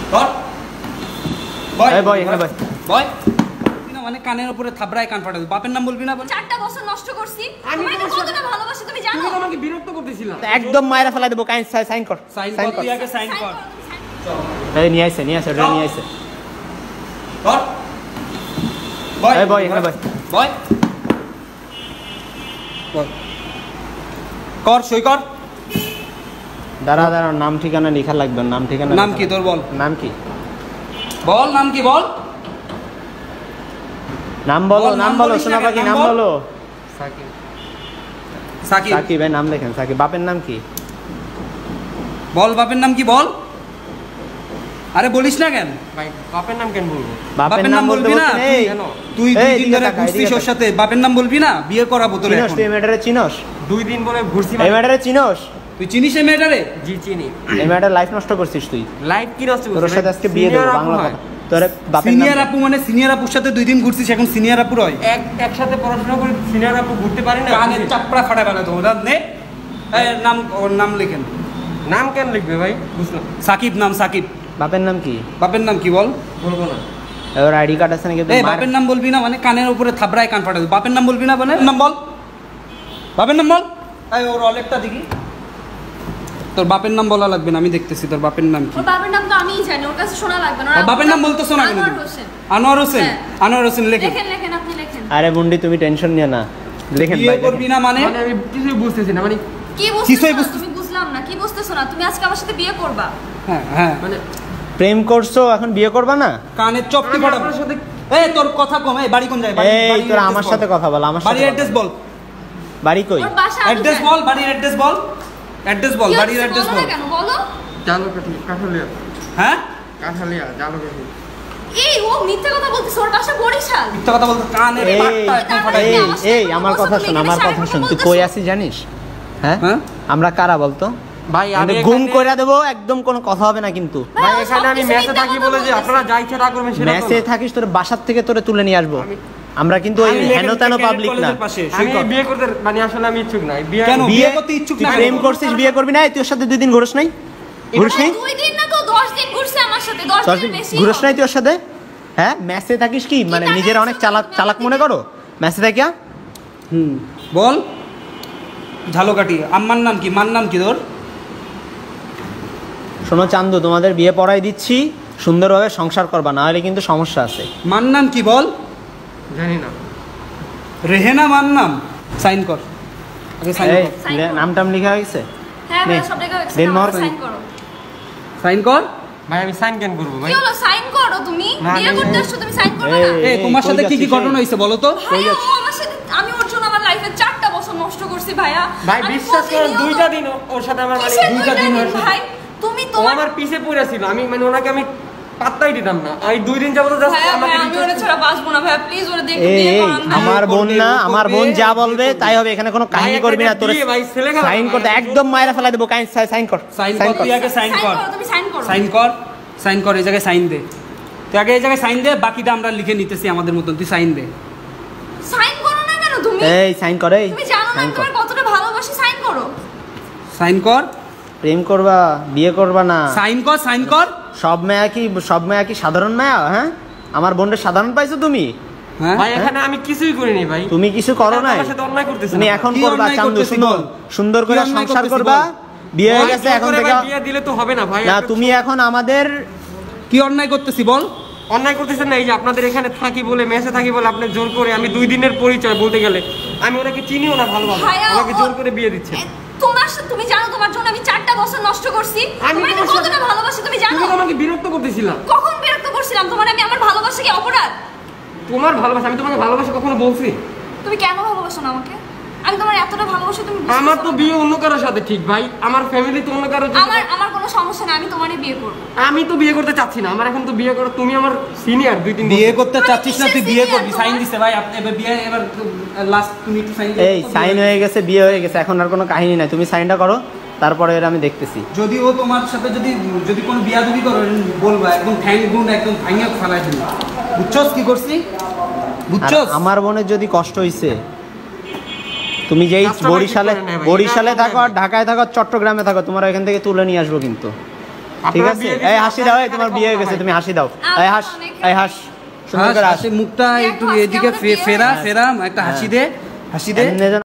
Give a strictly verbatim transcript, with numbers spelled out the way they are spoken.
ধর বয় এই বয় এখানে বয় বয় না মানে কানের উপরে থাবড়ায় কান ফাটাবে বাপের নাম বলবি না বল চারটা বছর নষ্ট করছি তোমাকে কতটা ভালোবাসি তুমি জানো তুমি আমাকে বিরক্ত করতেছিলা একদম মাইরা ফেলাই দেব কাইন সাইন কর সাইন কর তুই আগে সাইন কর চল এই নিয়ে আইছে নিয়ে আইছে ওটা নিয়ে আইছে ধর বয় এই বয় এখানে বয় বয় বয় কর সই কর দাঁড়া দাঁড়া নাম ঠিকানা লেখা লাগবে নাম ঠিকানা নাম কি তোর বল নাম কি বল নাম কি বল নাম বলো নাম বলো সোনা পাখি নাম বলো সাকিব সাকিব সাকিব ভাই নাম লেখেন সাকিব বাপের নাম কি বল বাপের নাম কি বল আরে বলিস না কেন ভাই বাপের নাম কেন বলবো বাপের নাম বলবি না তুই দুই দিন ধরে ঘুরছিস ওর সাথে বাপের নাম বলবি না বিয়ে করাবো তোরে এখন তুই মেয়েটারে চিনোস দুই দিন বলে ঘুরছি এই মেয়েটারে চিনোস তুই চিনিস এই মেয়েটারে জি চিনি এই মেয়েটার লাইফ নষ্ট করছিস তুই লাইফ কি নষ্ট করছিস তোর সাথে আজকে বিয়ে দেব বাংলা কথা তোর বাপের নাম সিনিয়র আপু মানে সিনিয়র আপুর সাথে দুই দিন ঘুরছিস এখন সিনিয়র আপু রয় এক একসাথে পড়াশোনা করে সিনিয়র আপু ঘুরতে পারি না কানের চাপড়া ফাটা বানা তো ওটা নে এই নাম ওর নাম লেখেন নাম কেন লিখবে ভাই বুঝলাম সাকিব নাম সাকিব বাপের নাম কি বাপের নাম কি বল বলবো না ওর আইডি কার্ড আছে নাকি এই বাপের নাম বলবি না মানে কানের উপরে থাবড়ায় কান ফাটাবে বাপের নাম বলবি না মানে নাম বল বাপের নাম বল এই ওর অলেকটা দেখি তোর বাপের নাম বলা লাগবে না আমি দেখতেছি তোর বাপের নাম কি ওর বাবার নাম তো আমিই জানি ওর কাছে শোনা লাগবে না বাপের নাম বলতে শোনা কেন আনোয়ার হোসেন আনোয়ার হোসেন আনোয়ার হোসেন লেখেন লেখেন লেখেন আপনি লেখেন আরে বুন্ডি তুমি টেনশন নিও না লেখেন বিয়ে ভাই করবি না মানে মানে আমি কিছুই বুঝতেছি না মানে কি কিছুই বুঝতেছ বুঝতে- তুমি বুঝলাম না কি বুঝতেছো না তুমি আজকে আমার সাথে বিয়ে করবা হ্যাঁ হ্যাঁ মানে প্রেম করছো এখন বিয়ে করবা না কানের চপটি আমি ফাটাবে আপনার সাথে এই তোর কথা কম এই বাড়ি কোন যায় বাড়ি এই বাড়ির তোর address আমার বল। সাথে কথা বল আমার সাথে বাড়ির কথা অ্যাড্রেস বল। বল বাড়ি কই ওর বাসা অ্যাড্রেস বল বাড়ির অ্যাড্রেস বল অ্যাড্রেস বল বাড়ির অ্যাড্রেস বল কেন বলো জালো কাঠি কাঠালিয়া হ্যাঁ কাঠালিয়া জালো কাঠি এই ও মিথ্যা কথা বলতিস ওর বাসা বরিশাল মিথ্যা কথা বলতে কানের এই পাটটা একদম ফাটাই এই দিবি। এই আমার কথা শোন আমার কথা শোন তুই কই আছিস জানিস হ্যাঁ হ্যাঁ? আমরা কারা বলতো ভাই আমি আমি গুম এখানে- করে দেবো একদম কোনো কথা হবে না কিন্তু ভাই এখানে আমি মেসে থাকি বলে যে আপনারা যা ইচ্ছা তা করবেন সেটা মেসে থাকিস তোর বাসার থেকে তোরে তুলে নিয়ে আসবো আমরা কিন্তু ওই আমি লেখেন হেন তেন ক্যাডেট পাবলিক না কলেজের পাশে, সই আমি কর। বিয়ে করতে মানে আসলে আমি ইচ্ছুক নাই বিয়ে কেন? বিয়ে বিয়ে করতে ইচ্ছুক তুই না প্রেম কেন? করছিস বিয়ে করবি না তুই ওর সাথে দুই দিন ঘুরস নাই ঘুরস নাই দুই দিন না তো দশ দিন ঘুরছে আমার সাথে দশ দশ দিন দিন বেশি ঘুরস নাই তুই ওর সাথে হ্যাঁ মেসে থাকিস কি মানে টাকা নিজের অনেক আছে চালাক তুমি চালাক মনে করো মেসে থাকিয়া হুম বল ঝালকাঠি আম্মার নাম কি মার নাম কি তোর শোনো চান্দু তোমাদের বিয়ে পড়াই দিচ্ছি সুন্দরভাবে সংসার করবা না হলে কিন্তু সমস্যা আছে মার নাম কি বল জানি না রেহেনা মার নাম সাইন কর আগে সাইন এই কর Sign লে- করো। নাম টাম লেখা হয়েছে হ্যাঁ নে, ভাই সব জায়গায় দিন মর। সাইন করো সাইন কর ভাই আমি সাইন কেন করবো ভাই কি হলো সাইন করো তুমি না, বিয়ে আমি- করতে আসছো তুমি সাইন করবে এই, না এই তোমার কই সাথে কি কি যাচ্ছিস, ঘটনা এই? হয়েছে বলো তো ভাই ও আমার সাথে আমি ওর জন্য আমার লাইফে চারটা বছর নষ্ট করছি ভাইয়া ভাই আমি বিশ্বাস করেন প্রতিনিয়ত- দুইটা দিন ও- ওর সাথে আমার মানে কিসের দুইটা দুইটা দিন দিন ওর সাথে- ভাই তুমি ও তোমার আমার পিছে পড়ে ছিল আমি মানে ওনাকে আমি পাত্তাই দিতাম না এই দুই দিন যাবত জাস্ট ভাইয়া আমাকে ভাইয়া, আমি ওরে ছাড়া বাঁচবো না ভাইয়া প্লিজ ওরে দেখে এই বিয়ে এই করান না। আমার বোন করবে, না ও আমার করবে, বোন যা ও বলবে করবে। তাই হবে এখানে কোনো কাহিনী ভাই, করবি না একটা তোর বিয়ে, ভাই, ছেলে খেলা সাইন না, করতে ভাই, একদম মায়েরা ফেলা দেবো কাইন সাইন কর সাইন সাইন কর কর তুই আগে সাইন সাইন কর করো তুমি সাইন করো সাইন কর সাইন কর এই জায়গায় সাইন দে তুই আগে এই জায়গায় সাইন দে বাকিটা আমরা লিখে নিতেছি আমাদের মতন তুই সাইন দে সাইন করো না কেন তুমি এই সাইন কর এই তুমি জানো না সাইন আমি কর তোমার কতটা ভালোবাসি সাইন করো সাইন কর প্রেম করবা বিয়ে করবা না সাইন কর সাইন কর সব মেয়া কি সব মেয়া কি সাধারণ মেয়া হ্যাঁ আমার বোনটা সাধারণ পাইছো তুমি হ্যাঁ ভাই এখানে আমি কিছুই করিনি ভাই তুমি কিছু করো নাই আমার সাথে অন্যায় করতেছ তুমি না। এখন কি করবা অন্যায় চান্দু করতেছি শুনো বল? সুন্দর করে কি অন্যায় সংসার করতেছি করবা বল? বিয়ে হয়ে ভাই, গেছে জোর এখন করে থেকে ভাই বিয়ে দিলে তো হবে না ভাই না একটা তুমি এখন আমাদের কি অন্যায় করতেছি বল অন্যায় করতেছেন না এই যে আপনাদের এখানে থাকি বলে মেসে থাকি বলে আপনি জোর করে আমি দুই দিনের পরিচয় বলতে গেলে আমি ওনাকে চিনিও না ভালোভাবে ভাইয়া, ওনাকে ও- জোর করে বিয়ে দিচ্ছে এ, তোমার সাথে- তুমি জানো তোমার জন্য আমি চারটা বছর নষ্ট করছি আমি তোমার তোমার কতটা সাথে- ভালোবাসি তুমি জানো তুমি তো আমাকে বিরক্ত করতেছিলা কখন বিরক্ত করছিলাম তোমার আমি আমার ভালোবাসা কি অপরাধ তোমার ভালোবাসা আমি তোমাকে ভালোবাসা কখনো বলছি তুমি কেন ভালোবাসো না আমাকে আমি তোমার এতটা ভালোবাসি তুমি বুঝতেছো আমার তো না? বিয়ে অন্য কারোর সাথে ঠিক ভাই আমার ফ্যামিলি তো অন্য কারোর সাথে- আমার আমার কোনো সমস্যা নেই আমি তোমারই বিয়ে করব আমি তো বিয়ে করতে চাচ্ছি না আমার এখন তো বিয়ে করো তুমি আমার সিনিয়র দুই তিন বিয়ে বছর। করতে চাচ্ছিস না তুই বিয়ে করবি তোমার- সাইন দিছে ভাই আপনি এবার বিয়ে এবার লাস্ট তুমি একটু সাইন এই সাইন হয়ে গেছে বিয়ে হয়ে গেছে এখন আর কোনো কাহিনী নাই তুমি সাইনটা করো তারপরে এর আমি দেখতেছি যদি ও তোমার সাথে যদি যদি কোনো বিয়াদবি করো বলবা একদম ঠ্যাং গুণ একদম ভাঙিয়ে ফেলাই দিবি বুঝছস কি করছি আর বুঝছস আমার বোনের যদি কষ্ট হইছে তুমি যেই কাজটা ভাই বরিশালে ঠিক করে নেয় ভাই, বরিশালে এটা থাকো আর ঢাকায় থাকো আর চট্টগ্রামে থাকো তোমার এখান থেকে তুলে নিয়ে আসবো কিন্তু ঠিক আপনার আছে বিয়ে এই দিয়েছে, হাসি দাও এই আপনার তোমার এখানে বিয়ে হয়ে ক্ষমতা গেছে নাই। তুমি হাসি দাও এই হাস এই হাস সুন্দর হাস, করে হাস হাসি মুখটা একটু দেখো, আজকে এদিকে আমাদের ফে- বিয়ে ফেরা হয়েছে। ফেরা একটা হাসি দে হাসি দে এমনি যেন